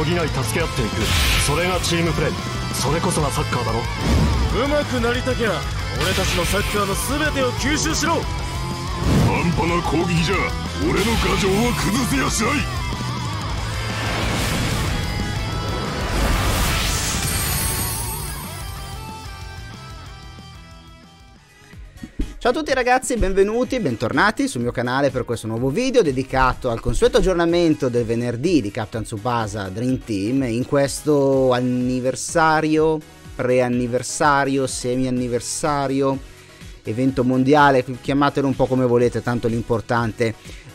ぎない助け合っていく、それがチームプレー、それこそがサッカーだろ。 上手くなりたきゃ俺たちのサッカーの全てを吸収しろ。 半端な攻撃じゃ俺の牙城は崩せやしない。 Ciao a tutti ragazzi, benvenuti e bentornati sul mio canale per questo nuovo video dedicato al consueto aggiornamento del venerdì di Captain Tsubasa Dream Team in questo anniversario, preanniversario, semi-anniversario, evento mondiale, chiamatelo un po' come volete, tanto l'importante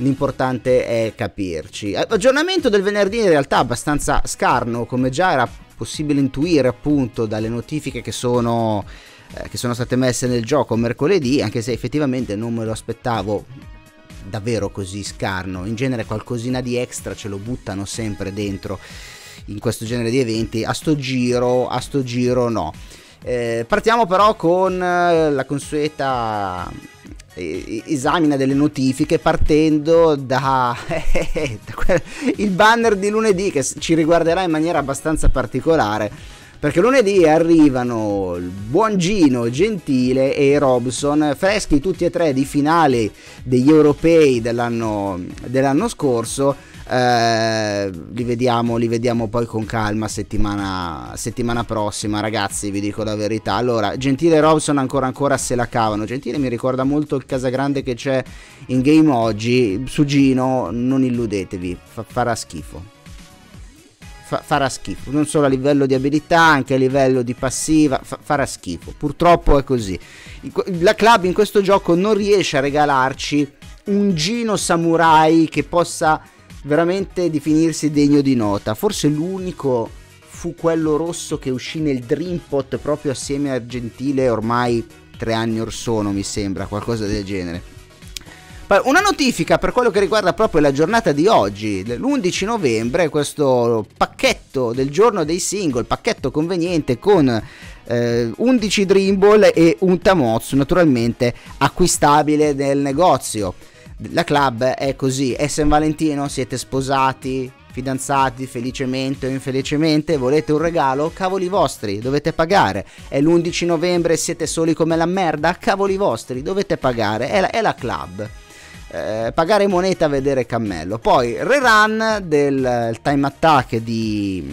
è capirci. Aggiornamento del venerdì in realtà abbastanza scarno, come già era possibile intuire appunto dalle notifiche che sono state messe nel gioco mercoledì, anche se effettivamente non me lo aspettavo davvero così scarno. In genere qualcosina di extra ce lo buttano sempre dentro in questo genere di eventi, a sto giro no. Partiamo però con la consueta esamina delle notifiche, partendo da il banner di lunedì, che ci riguarderà in maniera abbastanza particolare, perché lunedì arrivano il buon Gino, Gentile e Robson, freschi tutti e tre di finale degli europei dell'anno scorso. Li vediamo poi con calma settimana prossima, ragazzi, vi dico la verità. Allora, Gentile e Robson ancora se la cavano. Gentile mi ricorda molto il Casagrande che c'è in game oggi. Su Gino non illudetevi, farà schifo. Farà schifo, non solo a livello di abilità, anche a livello di passiva, farà schifo, purtroppo è così. La club in questo gioco non riesce a regalarci un Gino samurai che possa veramente definirsi degno di nota. Forse l'unico fu quello rosso che uscì nel Dreampot proprio assieme a Gentile ormai 3 anni or sono, mi sembra, qualcosa del genere. Una notifica per quello che riguarda proprio la giornata di oggi, l'11 novembre, questo pacchetto del giorno dei single, pacchetto conveniente con 11 Dream Ball e un Tamotsu, naturalmente acquistabile nel negozio. La club è così, è San Valentino, siete sposati, fidanzati, felicemente o infelicemente, volete un regalo? Cavoli vostri, dovete pagare. È l'11 novembre, siete soli come la merda? Cavoli vostri, dovete pagare, è la club. Pagare moneta, vedere cammello. Poi rerun del time attack di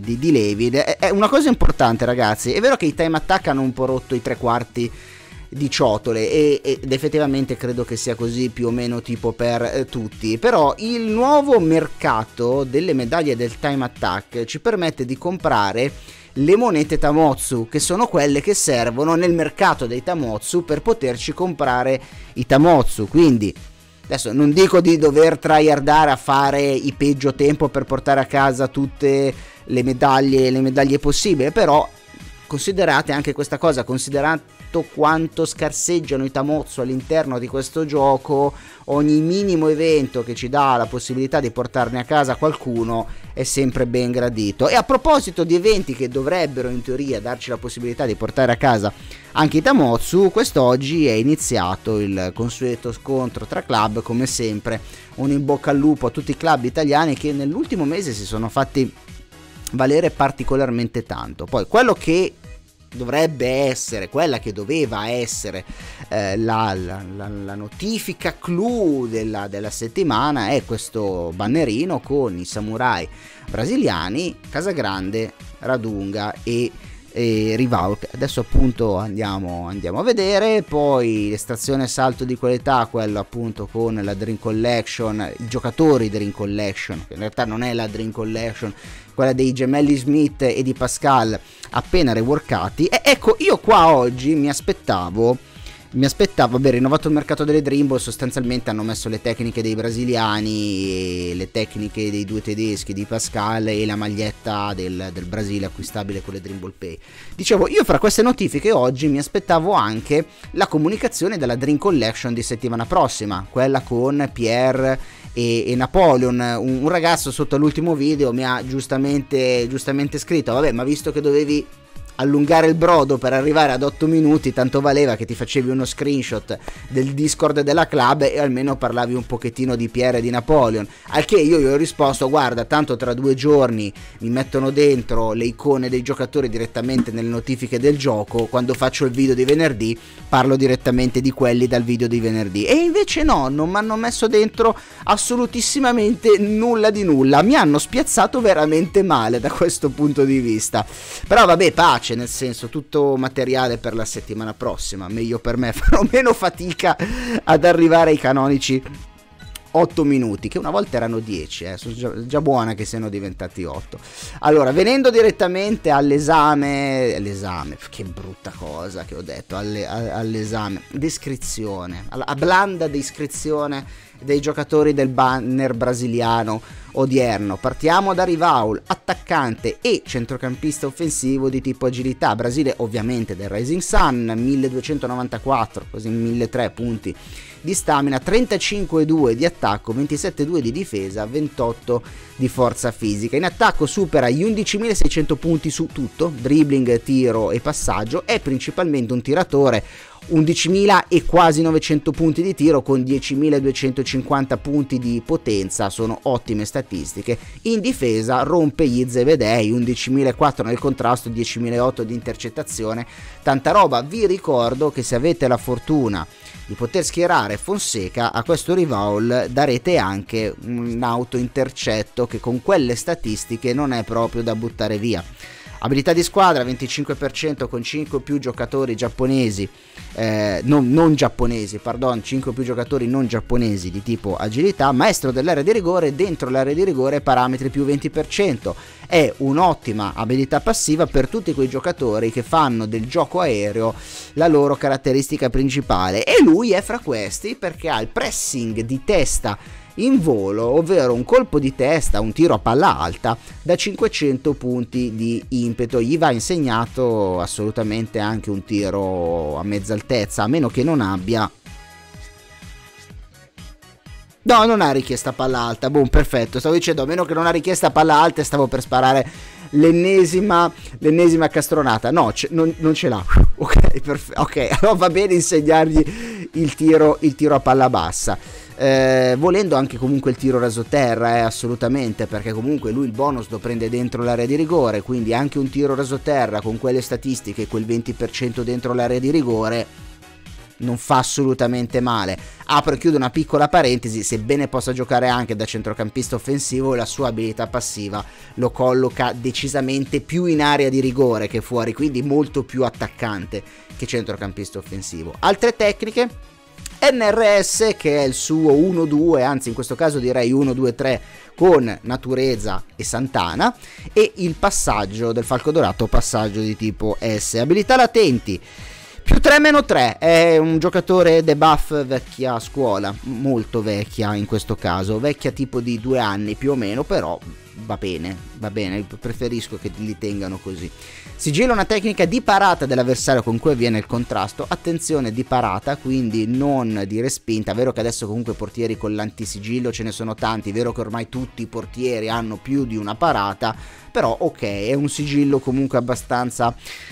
Levi. È una cosa importante, ragazzi. È vero che i time attack hanno un po' rotto i 3/4 di ciotole ed effettivamente credo che sia così più o meno tipo per tutti, però il nuovo mercato delle medaglie del time attack ci permette di comprare le monete Tamotsu, che sono quelle che servono nel mercato dei Tamotsu per poterci comprare i Tamotsu. Quindi adesso non dico di dover tryhardare a fare i peggio tempo per portare a casa tutte le medaglie possibili, però considerate anche questa cosa, considerato quanto scarseggiano i Tamotsu all'interno di questo gioco, ogni minimo evento che ci dà la possibilità di portarne a casa qualcuno è sempre ben gradito. E a proposito di eventi che dovrebbero in teoria darci la possibilità di portare a casa anche i Tamotsu, quest'oggi è iniziato il consueto scontro tra club, come sempre un in bocca al lupo a tutti i club italiani che nell'ultimo mese si sono fatti valere particolarmente tanto. Poi quello che dovrebbe essere, quella che doveva essere la notifica clou della settimana è questo bannerino con i samurai brasiliani, Casagrande, Radunga e Rival. Adesso appunto andiamo a vedere. Poi l'estrazione salto di qualità, quello appunto con la Dream Collection, i giocatori Dream Collection, che in realtà non è la Dream Collection, quella dei gemelli Smith e di Pascal appena reworkati. E ecco, io qua oggi mi aspettavo, beh, rinnovato il mercato delle Dream Ball, sostanzialmente hanno messo le tecniche dei brasiliani e le tecniche dei 2 tedeschi di Pascal e la maglietta del Brasile acquistabile con le Dream Ball Pay. Dicevo, io fra queste notifiche oggi mi aspettavo anche la comunicazione della Dream Collection di settimana prossima, quella con Pierre e Napoleon. Un ragazzo sotto all'ultimo video mi ha giustamente scritto: vabbè, ma visto che dovevi allungare il brodo per arrivare ad 8 minuti, tanto valeva che ti facevi uno screenshot del Discord della club e almeno parlavi un pochettino di Pierre e di Napoleon. Al che io gli ho risposto: guarda, tanto tra 2 giorni mi mettono dentro le icone dei giocatori direttamente nelle notifiche del gioco, quando faccio il video di venerdì parlo direttamente di quelli dal video di venerdì. E invece no, non mi hanno messo dentro assolutissimamente nulla di nulla, mi hanno spiazzato veramente male da questo punto di vista. Però vabbè, pace, nel senso, tutto materiale per la settimana prossima, meglio per me, farò meno fatica ad arrivare ai canonici 8 minuti, che una volta erano 10, sono già buona che siano diventati 8. Allora, venendo direttamente all'esame, che brutta cosa che ho detto, all'esame, descrizione, alla blanda descrizione dei giocatori del banner brasiliano odierno. Partiamo da Rivaul, attaccante e centrocampista offensivo di tipo agilità. Brasile ovviamente del Rising Sun, 1294, così 1003 punti di stamina, 35,2 di attacco, 27,2 di difesa, 28 di forza fisica. In attacco supera gli 11.600 punti su tutto, dribbling, tiro e passaggio. È principalmente un tiratore, 11.000 e quasi 900 punti di tiro con 10.250 punti di potenza, sono ottime statistiche. In difesa rompe gli Zebedei, 11.004 nel contrasto, 10.008 di intercettazione, tanta roba. Vi ricordo che se avete la fortuna di poter schierare Fonseca, a questo Rivaul darete anche un auto intercetto che con quelle statistiche non è proprio da buttare via. Abilità di squadra 25% con 5 più giocatori giapponesi, non giapponesi, pardon, 5 più giocatori non giapponesi di tipo agilità. Maestro dell'area di rigore, dentro l'area di rigore parametri più 20%. È un'ottima abilità passiva per tutti quei giocatori che fanno del gioco aereo la loro caratteristica principale, e lui è fra questi perché ha il pressing di testa in volo, ovvero un colpo di testa, un tiro a palla alta da 500 punti di impeto. Gli va insegnato assolutamente anche un tiro a mezza altezza, a meno che non abbia... No, non ha richiesta palla alta. Boom, perfetto. Stavo dicendo, a meno che non ha richiesta palla alta, e stavo per sparare l'ennesima castronata. No, non ce l'ha. Ok, perfetto. Ok, allora va bene insegnargli il tiro a palla bassa. Volendo anche comunque il tiro rasoterra, assolutamente, perché comunque lui il bonus lo prende dentro l'area di rigore, quindi anche un tiro rasoterra con quelle statistiche, quel 20% dentro l'area di rigore, non fa assolutamente male. Apro e chiudo una piccola parentesi: sebbene possa giocare anche da centrocampista offensivo, la sua abilità passiva lo colloca decisamente più in area di rigore che fuori, quindi molto più attaccante che centrocampista offensivo. Altre tecniche: NRS, che è il suo 1-2, anzi in questo caso direi 1-2-3 con Natureza e Santana, e il passaggio del Falco Dorato, passaggio di tipo S. Abilità latenti più 3-3, è un giocatore debuff vecchia scuola, molto vecchia in questo caso, vecchia tipo di 2 anni più o meno, però va bene, preferisco che li tengano così. Sigilla una tecnica di parata dell'avversario con cui avviene il contrasto, attenzione, di parata, quindi non di respinta. È vero che adesso comunque portieri con l'antisigillo ce ne sono tanti, è vero che ormai tutti i portieri hanno più di una parata, però ok, è un sigillo comunque abbastanza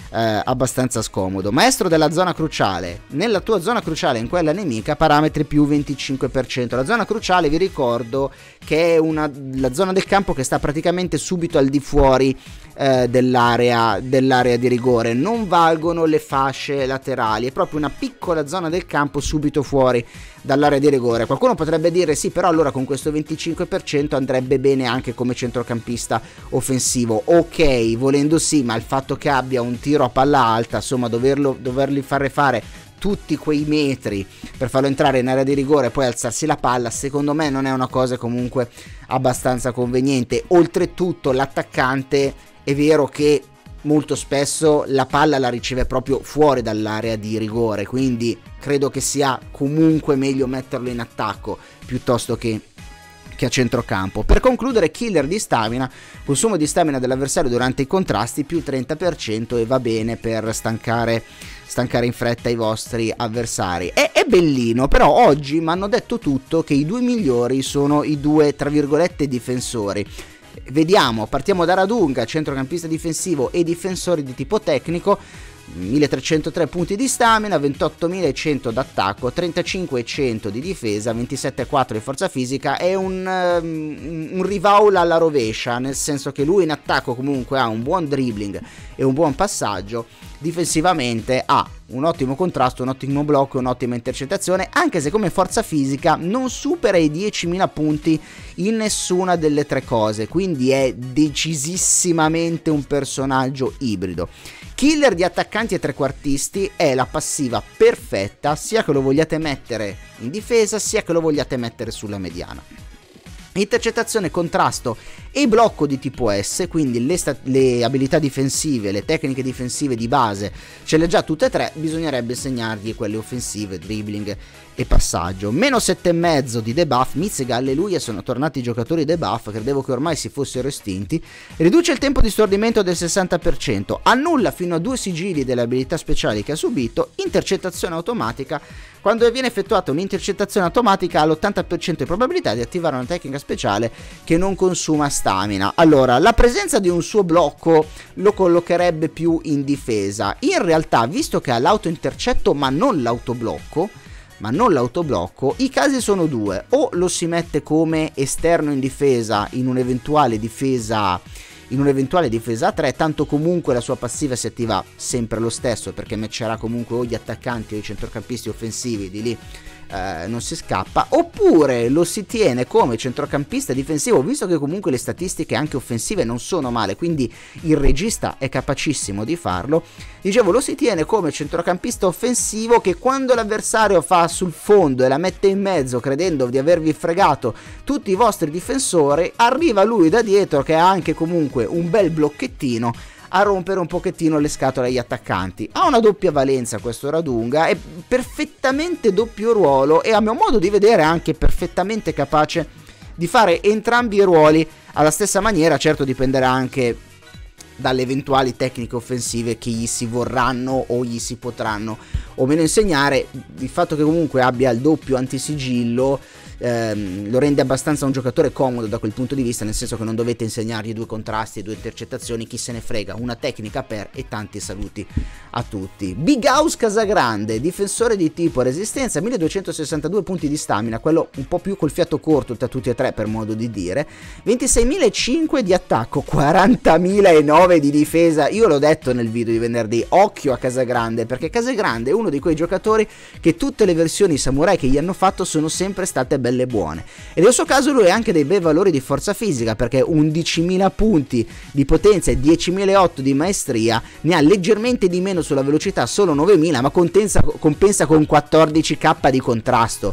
scomodo. Maestro della zona cruciale, nella tua zona cruciale, in quella nemica, parametri più 25%. La zona cruciale, vi ricordo che è la zona del campo che sta praticamente subito al di fuori dell'area di rigore, non valgono le fasce laterali, è proprio una piccola zona del campo subito fuori dall'area di rigore. Qualcuno potrebbe dire sì, però allora con questo 25% andrebbe bene anche come centrocampista offensivo. Ok, volendo sì, ma il fatto che abbia un tiro a palla alta, insomma dovergli fare tutti quei metri per farlo entrare in area di rigore e poi alzarsi la palla, secondo me non è una cosa comunque abbastanza conveniente. Oltretutto l'attaccante, è vero che molto spesso la palla la riceve proprio fuori dall'area di rigore, quindi credo che sia comunque meglio metterlo in attacco piuttosto che a centrocampo. Per concludere, killer di stamina, consumo di stamina dell'avversario durante i contrasti più 30%, e va bene per stancare in fretta i vostri avversari. È bellino, però oggi mi hanno detto tutto che i 2 migliori sono i 2 tra virgolette difensori. Vediamo, partiamo da Radunga, centrocampista difensivo e difensore di tipo tecnico, 1303 punti di stamina, 28.100 d'attacco, 35.100 di difesa, 27.4 di forza fisica. È un rivaul alla rovescia, nel senso che lui in attacco comunque ha un buon dribbling e un buon passaggio, difensivamente ha un ottimo contrasto, un ottimo blocco, un'ottima intercettazione, anche se come forza fisica non supera i 10.000 punti in nessuna delle tre cose, quindi è decisissimamente un personaggio ibrido. Killer di attaccanti e trequartisti, è la passiva perfetta, sia che lo vogliate mettere in difesa sia che lo vogliate mettere sulla mediana. Intercettazione, contrasto e blocco di tipo S, quindi le abilità difensive, le tecniche difensive di base ce le ha già tutte e tre, bisognerebbe segnargli quelle offensive, dribbling e passaggio. Meno 7,5 di debuff, Mizziga, alleluia, sono tornati i giocatori debuff, credevo che ormai si fossero estinti. Riduce il tempo di stordimento del 60%, annulla fino a 2 sigilli delle abilità speciali che ha subito, intercettazione automatica. Quando viene effettuata un'intercettazione automatica ha l'80% di probabilità di attivare una tecnica speciale che non consuma stamina. Allora, la presenza di un suo blocco lo collocherebbe più in difesa. In realtà, visto che ha l'auto-intercetto ma non l'autoblocco, i casi sono due: o lo si mette come esterno in difesa in un'eventuale difesa a 3, tanto comunque la sua passiva si attiva sempre lo stesso, perché matcherà comunque o gli attaccanti o i centrocampisti offensivi, di lì non si scappa. Oppure lo si tiene come centrocampista difensivo, visto che comunque le statistiche anche offensive non sono male, quindi il regista è capacissimo di farlo. Dicevo, lo si tiene come centrocampista offensivo che quando l'avversario fa sul fondo e la mette in mezzo credendo di avervi fregato tutti i vostri difensori, arriva lui da dietro che ha anche comunque un bel blocchettino a rompere un pochettino le scatole agli attaccanti. Ha una doppia valenza questo Radunga, è perfettamente doppio ruolo e a mio modo di vedere anche perfettamente capace di fare entrambi i ruoli alla stessa maniera. Certo, dipenderà anche dalle eventuali tecniche offensive che gli si vorranno o gli si potranno o meno insegnare. Il fatto che comunque abbia il doppio antisigillo lo rende abbastanza un giocatore comodo da quel punto di vista, nel senso che non dovete insegnargli 2 contrasti e 2 intercettazioni, chi se ne frega, una tecnica per, e tanti saluti a tutti. Big House Casagrande, difensore di tipo resistenza, 1262 punti di stamina, quello un po' più col fiato corto tra tutti e tre per modo di dire, 26.005 di attacco, 40.009 di difesa. Io l'ho detto nel video di venerdì, occhio a Casagrande, perché Casagrande è uno di quei giocatori che tutte le versioni samurai che gli hanno fatto sono sempre state belle e buone, e nel suo caso lui ha anche dei bei valori di forza fisica, perché 11.000 punti di potenza e 10.008 di maestria, ne ha leggermente di meno sulla velocità, solo 9.000, ma compensa con 14k di contrasto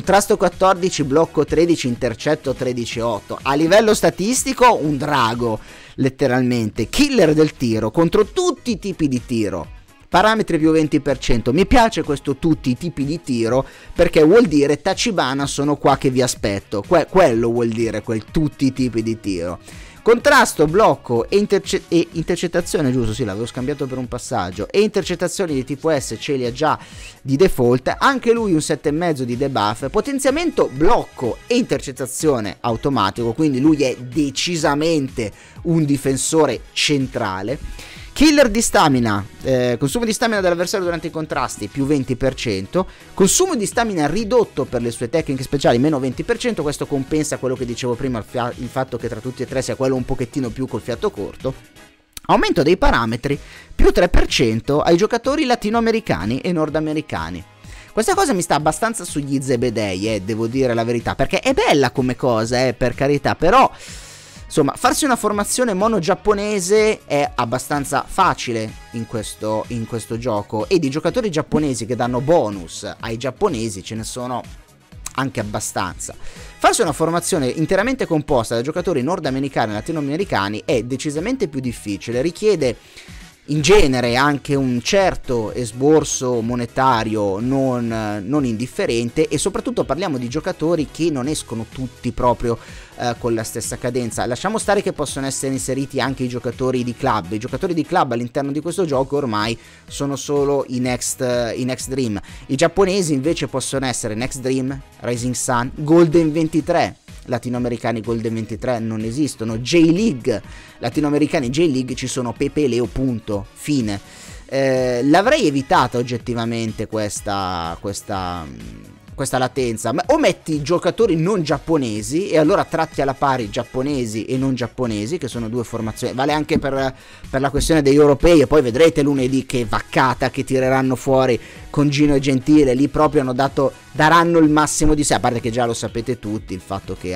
14, blocco 13, intercetto 13,8. A livello statistico un drago, letteralmente, killer del tiro contro tutti i tipi di tiro. Parametri più 20%, mi piace questo tutti i tipi di tiro, perché vuol dire Tachibana sono qua che vi aspetto, quello vuol dire quel tutti i tipi di tiro. Contrasto, blocco e intercettazione, giusto, sì, l'avevo scambiato per un passaggio, e intercettazioni di tipo S ce li ha già di default, anche lui un 7,5 di debuff, potenziamento, blocco e intercettazione automatico, quindi lui è decisamente un difensore centrale. Killer di stamina, consumo di stamina dell'avversario durante i contrasti più 20%, consumo di stamina ridotto per le sue tecniche speciali meno 20%, questo compensa quello che dicevo prima, il fatto che tra tutti e tre sia quello un pochettino più col fiato corto. Aumento dei parametri più 3% ai giocatori latinoamericani e nordamericani. Questa cosa mi sta abbastanza sugli zebedei, devo dire la verità, perché è bella come cosa, per carità, però insomma, farsi una formazione mono giapponese è abbastanza facile in questo gioco, e di giocatori giapponesi che danno bonus ai giapponesi ce ne sono anche abbastanza. Farsi una formazione interamente composta da giocatori nordamericani e latinoamericani è decisamente più difficile, richiede in genere anche un certo esborso monetario non indifferente, e soprattutto parliamo di giocatori che non escono tutti proprio con la stessa cadenza. Lasciamo stare che possono essere inseriti anche i giocatori di club. I giocatori di club all'interno di questo gioco ormai sono solo i Next Dream. I giapponesi invece possono essere Next Dream, Rising Sun, Golden 23, latinoamericani Golden 23 non esistono, J-League latinoamericani J-League ci sono Pepe e Leo, punto, fine. L'avrei evitata oggettivamente questa latenza, o metti giocatori non giapponesi e allora tratti alla pari giapponesi e non giapponesi, che sono due formazioni, vale anche per la questione degli europei, e poi vedrete lunedì che vaccata che tireranno fuori con Gino e Gentile, lì proprio daranno il massimo di sé, a parte che già lo sapete tutti, il fatto che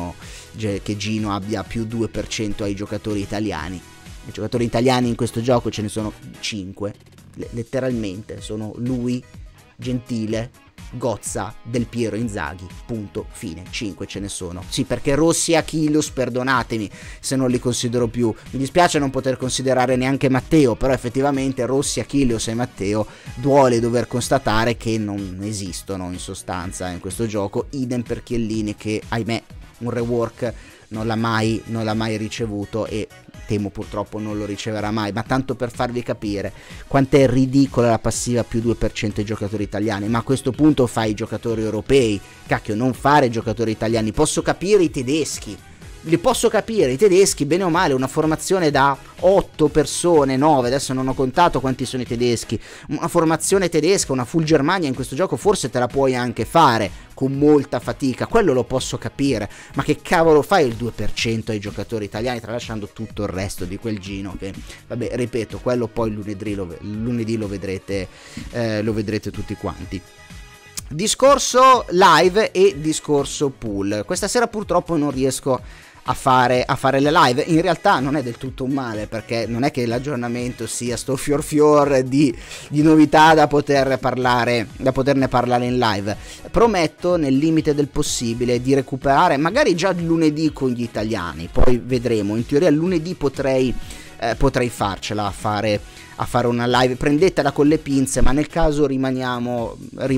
Gino abbia più 2% ai giocatori italiani. I giocatori italiani in questo gioco ce ne sono 5, letteralmente, sono lui, Gentile, Gozza, Del Piero, Inzaghi, punto, fine, 5 ce ne sono. Sì, perché Rossi e Achilles, perdonatemi se non li considero più, mi dispiace non poter considerare neanche Matteo, però effettivamente Rossi, Achilles e Matteo duole dover constatare che non esistono in sostanza in questo gioco, idem per Chiellini che, ahimè, un rework non l'ha mai ricevuto e temo purtroppo non lo riceverà mai, ma tanto per farvi capire quanto è ridicola la passiva più 2% ai giocatori italiani. Ma a questo punto fai i giocatori europei, cacchio, non fare i giocatori italiani. Posso capire i tedeschi, li posso capire, i tedeschi bene o male, una formazione da 8 persone, 9, adesso non ho contato quanti sono i tedeschi, una formazione tedesca, una full Germania in questo gioco forse te la puoi anche fare con molta fatica, quello lo posso capire, ma che cavolo fai il 2% ai giocatori italiani tralasciando tutto il resto di quel Gino, che vabbè, ripeto, quello poi lunedì lo vedrete tutti quanti. Discorso live e discorso pool. Questa sera purtroppo non riesco a fare le live. In realtà non è del tutto un male, perché non è che l'aggiornamento sia sto fior di novità da poterne parlare in live. Prometto nel limite del possibile di recuperare magari già lunedì con gli italiani, poi vedremo. In teoria lunedì potrei farcela a fare una live, prendetela con le pinze, ma nel caso rimaniamo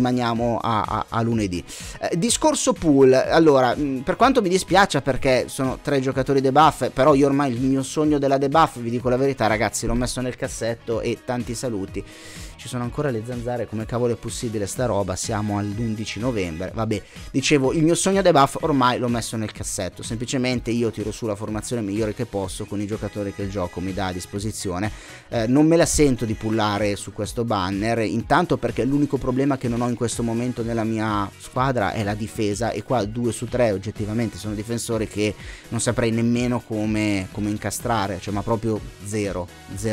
a lunedì. Discorso pool, allora, per quanto mi dispiace perché sono 3 giocatori debuff, però io ormai il mio sogno della debuff, vi dico la verità ragazzi, l'ho messo nel cassetto e tanti saluti. Ci sono ancora le zanzare, come cavolo è possibile sta roba, siamo all'11 novembre, vabbè, dicevo, il mio sogno debuff ormai l'ho messo nel cassetto, semplicemente io tiro su la formazione migliore che posso con i giocatori che il gioco mi dà a disposizione, non me la sento di pullare su questo banner, intanto perché l'unico problema che non ho in questo momento nella mia squadra è la difesa, e qua 2 su 3 oggettivamente sono difensori che non saprei nemmeno come incastrare, cioè ma proprio 0.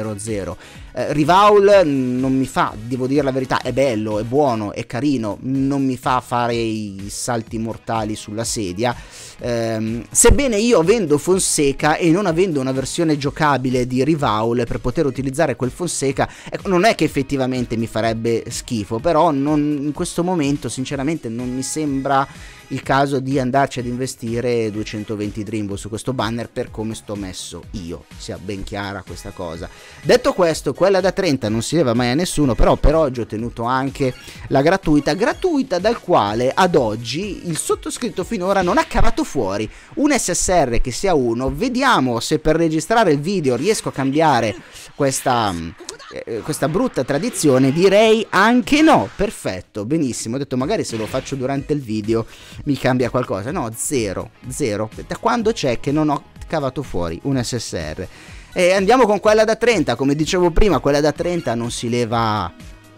Rivaul non mi fa, devo dire la verità, è bello, è buono, è carino, non mi fa fare i salti mortali sulla sedia, sebbene io avendo Fonseca e non avendo una versione giocabile di Rivaul per poter utilizzare quel Fonseca, ecco, non è che effettivamente mi farebbe schifo, però in questo momento sinceramente non mi sembra il caso di andarci ad investire 220 Dream Ball su questo banner per come sto messo io, sia ben chiara questa cosa. Detto questo, quella da 30 non si leva mai a nessuno, però per oggi ho tenuto anche la gratuita dal quale ad oggi il sottoscritto finora non ha cavato fuori un SSR che sia uno. Vediamo se per registrare il video riesco a cambiare questa brutta tradizione. Direi anche no. Perfetto, benissimo, ho detto magari se lo faccio durante il video mi cambia qualcosa. No, zero, da quando c'è che non ho cavato fuori un SSR. E andiamo con quella da 30, come dicevo prima, quella da 30 non si leva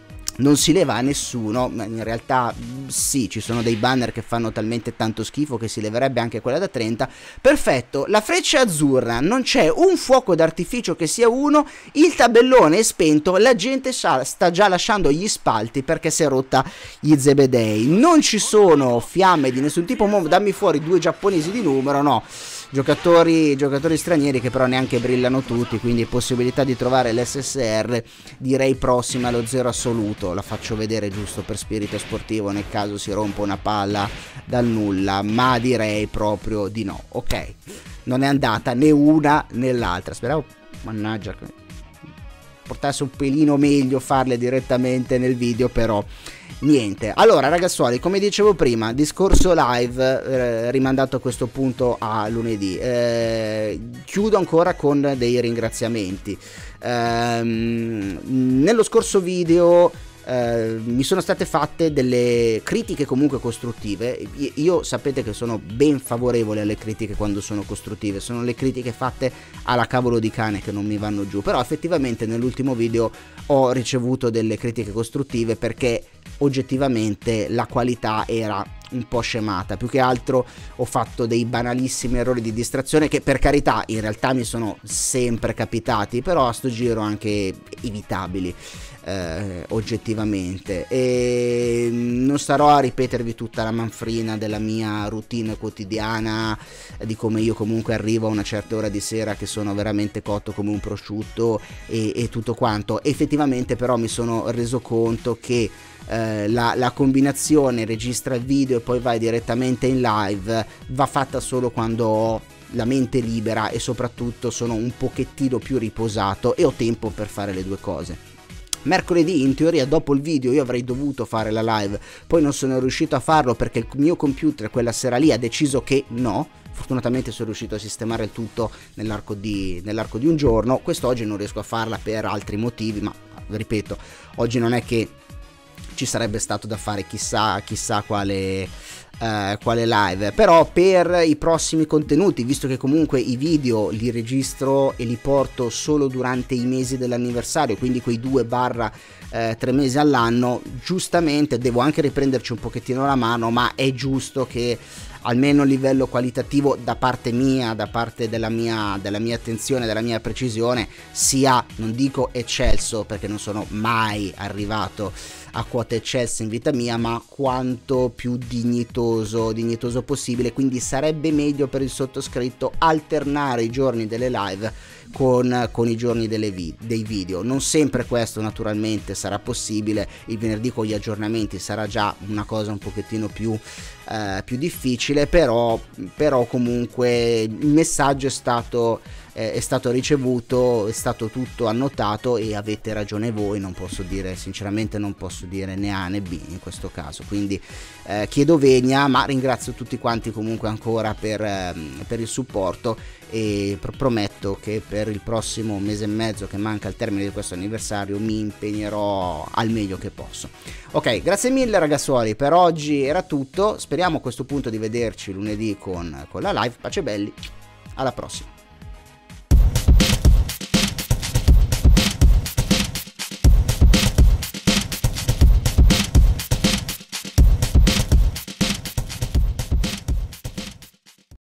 a nessuno, ma in realtà sì, ci sono dei banner che fanno talmente tanto schifo che si leverebbe anche quella da 30. Perfetto, la freccia azzurra, non c'è un fuoco d'artificio che sia uno, il tabellone è spento, la gente sta già lasciando gli spalti perché si è rotta gli zebedei, non ci sono fiamme di nessun tipo, dammi fuori 2 giapponesi di numero, no. Giocatori stranieri che però neanche brillano tutti, quindi possibilità di trovare l'SSR direi prossima allo 0 assoluto. La faccio vedere giusto per spirito sportivo nel caso si rompa una palla dal nulla, ma direi proprio di no. Ok, non è andata né una né l'altra, speravo, mannaggia, portasse un pelino meglio farle direttamente nel video, però niente. Allora ragazzuoli, come dicevo prima, discorso live rimandato a questo punto a lunedì. Chiudo ancora con dei ringraziamenti. Nello scorso video mi sono state fatte delle critiche comunque costruttive. Io sapete che sono ben favorevole alle critiche quando sono costruttive, sono le critiche fatte alla cavolo di cane che non mi vanno giù, però effettivamente nell'ultimo video ho ricevuto delle critiche costruttive perché oggettivamente la qualità era un po' scemata. Più che altro ho fatto dei banalissimi errori di distrazione che, per carità, in realtà mi sono sempre capitati, però a sto giro anche evitabili oggettivamente. E non starò a ripetervi tutta la manfrina della mia routine quotidiana, di come io comunque arrivo a una certa ora di sera che sono veramente cotto come un prosciutto e tutto quanto. Effettivamente però mi sono reso conto che la combinazione registra il video e poi vai direttamente in live va fatta solo quando ho la mente libera e soprattutto sono un pochettino più riposato e ho tempo per fare le due cose. Mercoledì in teoria dopo il video io avrei dovuto fare la live, poi non sono riuscito a farlo perché il mio computer quella sera lì ha deciso che no. Fortunatamente sono riuscito a sistemare il tutto nell'arco di un giorno. Quest'oggi non riesco a farla per altri motivi, ma ripeto, oggi non è che ci sarebbe stato da fare chissà quale live. Però per i prossimi contenuti, visto che comunque i video li registro e li porto solo durante i mesi dell'anniversario, quindi quei 2-3 mesi all'anno, giustamente devo anche riprenderci un pochettino la mano, ma è giusto che almeno a livello qualitativo da parte mia, da parte della mia attenzione, della mia precisione, sia, non dico eccelso perché non sono mai arrivato a quote eccelse in vita mia, ma quanto più dignitoso possibile. Quindi sarebbe meglio per il sottoscritto alternare i giorni delle live con i giorni dei video. Non sempre questo naturalmente sarà possibile, il venerdì con gli aggiornamenti sarà già una cosa un pochettino più difficile, però comunque il messaggio è stato ricevuto, è stato tutto annotato e avete ragione voi. Non posso dire, sinceramente non posso dire né A né B in questo caso, quindi chiedo venia, ma ringrazio tutti quanti comunque ancora per il supporto e prometto che per il prossimo mese e mezzo che manca al termine di questo anniversario mi impegnerò al meglio che posso. Ok, grazie mille ragazzuoli, per oggi era tutto, speriamo a questo punto di vederci lunedì con la live. Pace belli, alla prossima.